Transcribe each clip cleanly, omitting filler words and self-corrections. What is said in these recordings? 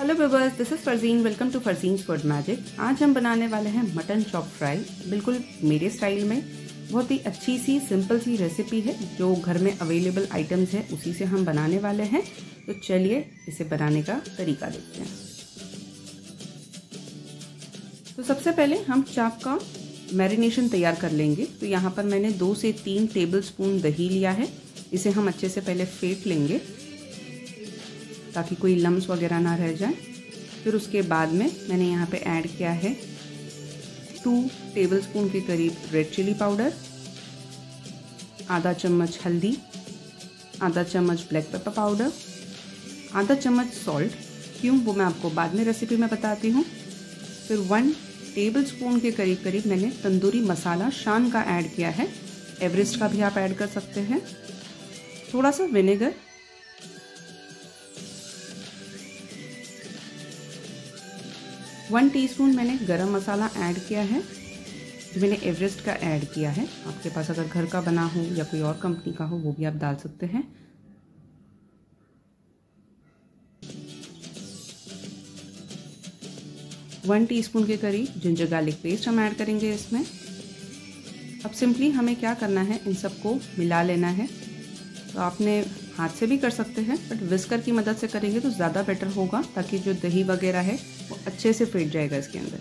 Hello viewers, this is Farzeen. Welcome to Farzeen's food magic. आज हम बनाने वाले हैं मटन चॉप फ्राई, बिल्कुल मेरे स्टाइल में। बहुत ही अच्छी सी सिंपल सी रेसिपी है, जो घर में अवेलेबल आइटम्स है उसी से हम बनाने वाले हैं। तो चलिए इसे बनाने का तरीका देखते हैं। तो सबसे पहले हम चाप का मैरिनेशन तैयार कर लेंगे। तो यहाँ पर मैंने 2 से 3 टेबलस्पून दही लिया है। इसे हम अच्छे से पहले फेंट लेंगे ताकि कोई लम्स वगैरह ना रह जाए। फिर उसके बाद में मैंने यहाँ पे ऐड किया है 2 टेबलस्पून के करीब रेड चिली पाउडर, आधा चम्मच हल्दी, आधा चम्मच ब्लैक पेपर पाउडर, आधा चम्मच सॉल्ट। क्यों, वो मैं आपको बाद में रेसिपी में बताती हूँ। फिर 1 टेबलस्पून के करीब मैंने तंदूरी मसाला शान का ऐड किया है। एवरेस्ट का भी आप ऐड कर सकते हैं। थोड़ा सा विनेगर, 1 टीस्पून मैंने गरम मसाला ऐड किया है, जो मैंने एवरेस्ट का ऐड किया है। आपके पास अगर घर का बना हो या कोई और कंपनी का हो वो भी आप डाल सकते हैं। वन टीस्पून के करीब जिंजर गार्लिक पेस्ट हम ऐड करेंगे इसमें। अब सिंपली हमें क्या करना है, इन सबको मिला लेना है। तो आपने हाथ से भी कर सकते हैं, बट विस्कर की मदद से करेंगे तो ज़्यादा बेटर होगा, ताकि जो दही वगैरह है वो अच्छे से फेंट जाएगा इसके अंदर।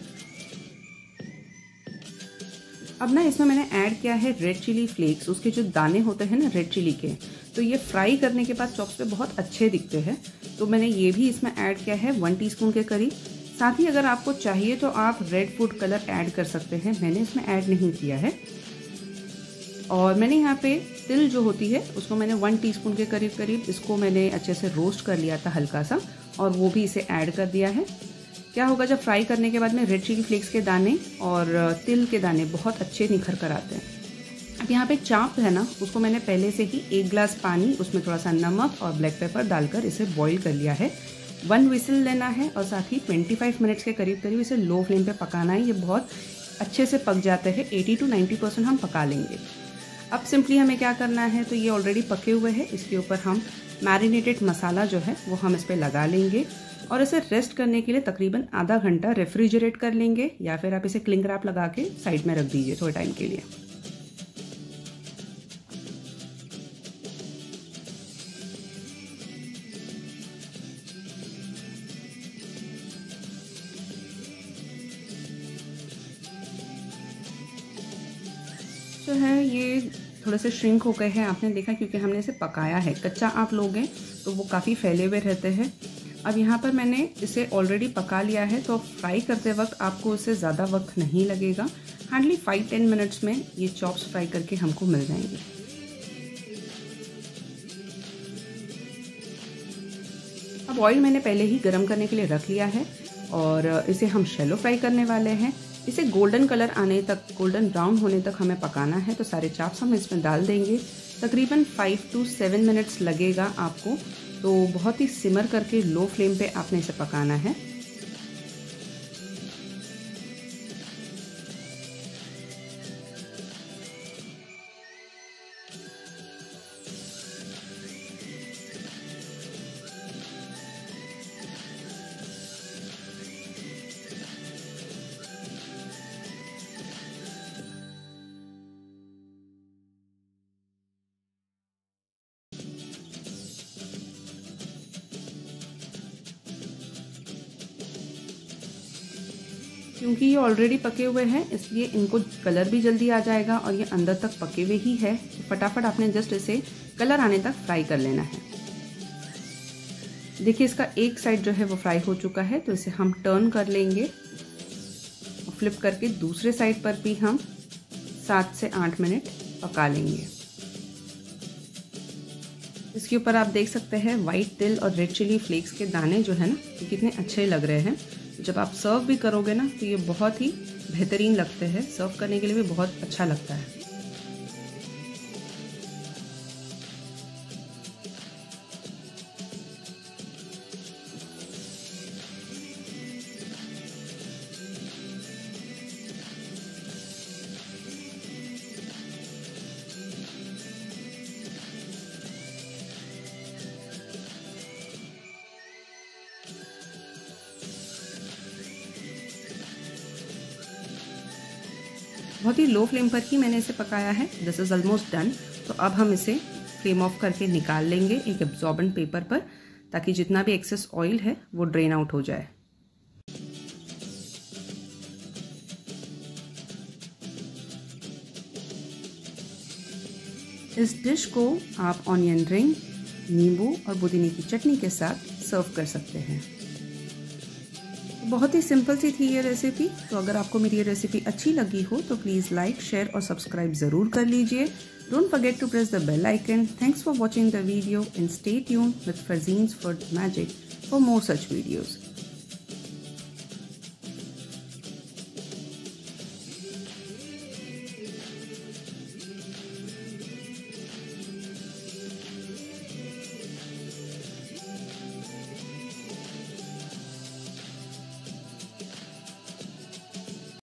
अब ना इसमें मैंने ऐड किया है रेड चिली फ्लेक्स। उसके जो दाने होते हैं ना रेड चिली के, तो ये फ्राई करने के बाद चॉप्स पे बहुत अच्छे दिखते हैं। तो मैंने ये भी इसमें ऐड किया है 1 टीस्पून के करीब। साथ ही अगर आपको चाहिए तो आप रेड फूड कलर ऐड कर सकते हैं, मैंने इसमें ऐड नहीं किया है। और मैंने यहाँ पे तिल जो होती है उसको मैंने 1 टीस्पून के करीब इसको मैंने अच्छे से रोस्ट कर लिया था हल्का सा, और वो भी इसे ऐड कर दिया है। क्या होगा, जब फ्राई करने के बाद में रेड चिली फ्लेक्स के दाने और तिल के दाने बहुत अच्छे निखर कर आते हैं। अब यहाँ पे चाप है ना, उसको मैंने पहले से ही 1 गिलास पानी, उसमें थोड़ा सा नमक और ब्लैक पेपर डालकर इसे बॉईल कर लिया है। 1 विसल लेना है और साथ ही 25 मिनट्स के करीब इसे लो फ्लेम पे पकाना है। ये बहुत अच्छे से पक जाते हैं, 80 to 90% हम पका लेंगे। अब सिंपली हमें क्या करना है, तो ये ऑलरेडी पके हुए हैं, इसके ऊपर हम मैरिनेटेड मसाला जो है वो हम इस पर लगा लेंगे और इसे रेस्ट करने के लिए तकरीबन आधा घंटा रेफ्रिजरेट कर लेंगे, या फिर आप इसे क्लिंग रैप लगा के साइड में रख दीजिए थोड़े टाइम के लिए। जो है ये थोड़े से श्रिंक हो गए हैं, आपने देखा, क्योंकि हमने इसे पकाया है। कच्चा आप लोगे तो वो काफ़ी फैले हुए रहते हैं। अब यहाँ पर मैंने इसे ऑलरेडी पका लिया है, तो फ्राई करते वक्त आपको इससे ज़्यादा वक्त नहीं लगेगा। हार्डली 5-10 मिनट्स में ये चॉप्स फ्राई करके हमको मिल जाएंगे। अब ऑयल मैंने पहले ही गर्म करने के लिए रख लिया है और इसे हम शैलो फ्राई करने वाले हैं। इसे गोल्डन कलर आने तक, गोल्डन ब्राउन होने तक हमें पकाना है। तो सारे चाप्स हम इसमें डाल देंगे। तकरीबन 5 to 7 मिनट्स लगेगा आपको। तो बहुत ही सिमर करके लो फ्लेम पे आपने इसे पकाना है। क्योंकि ये ऑलरेडी पके हुए हैं, इसलिए इनको कलर भी जल्दी आ जाएगा और ये अंदर तक पके हुए ही है। तो फटाफट आपने जस्ट इसे कलर आने तक फ्राई कर लेना है। देखिए इसका एक साइड जो है वो फ्राई हो चुका है, तो इसे हम टर्न कर लेंगे और फ्लिप करके दूसरे साइड पर भी हम 7 से 8 मिनट पका लेंगे। इसके ऊपर आप देख सकते हैं वाइट तिल और रेड चिली फ्लेक्स के दाने जो है ना, ये कितने अच्छे लग रहे हैं। जब आप सर्व भी करोगे ना, तो ये बहुत ही बेहतरीन लगते हैं, सर्व करने के लिए भी बहुत अच्छा लगता है। बहुत ही लो फ्लेम पर ही मैंने इसे पकाया है। This is almost done. तो अब हम इसे फ्लेम ऑफ करके निकाल लेंगे एक एब्जॉर्बेंट पेपर पर, ताकि जितना भी एक्सेस ऑयल है वो ड्रेन आउट हो जाए। इस डिश को आप ऑनियन रिंग, नींबू और पुदीने की चटनी के साथ सर्व कर सकते हैं। बहुत ही सिंपल सी थी ये रेसिपी। तो अगर आपको मेरी ये रेसिपी अच्छी लगी हो तो प्लीज़ लाइक, शेयर और सब्सक्राइब ज़रूर कर लीजिए। Don't forget to press the bell icon. Thanks for watching the video and stay tuned with Farzine's Food Magic for more such videos.